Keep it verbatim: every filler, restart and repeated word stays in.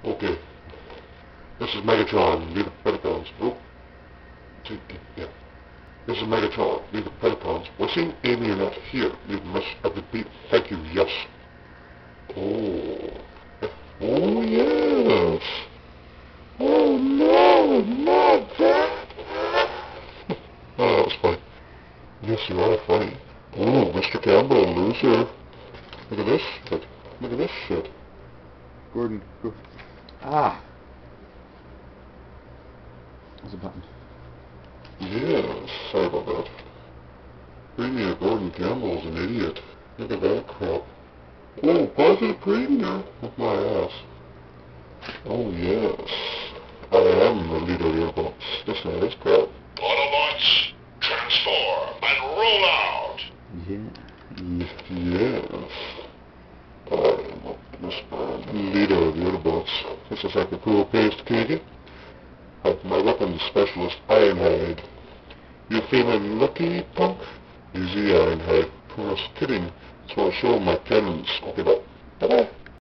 Okay. This is Megatron. Leave the Predacons. Oh. Yeah. This is Megatron. Leave the Predacons. Voicing Amy are not here. Leave message of the beat. Thank you. Yes. Oh. Oh, yes. Oh, no. Not that. Oh, that was funny. Yes, you are funny. Oh, Mister Campbell, loser. Look at this. Look, look at this shit. Gordon, go. Ah. There's a button. Yes, sorry about that. Premier Gordon Campbell's an idiot. Look at that crap. Oh, positive premier with my ass. Oh, yes. I am the leader of your box. This man is crap. Autobots, transform and roll out! Yeah. Yes. I am Optimus Prime, leader of the Autobots. This is like a cool paste candy. Like my weapons specialist, Ironhide. You feeling lucky, punk? Easy, Ironhide. Just kidding. Just want to show my talents. Okay, bye. Bye-bye.